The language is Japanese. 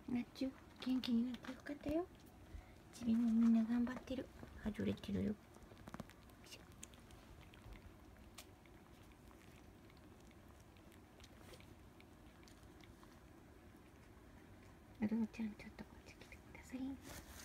なっちゅう元気になってよかったよ。ちびもみんな頑張ってる。外れてるよ。アドちゃんちょっとこっち来てください。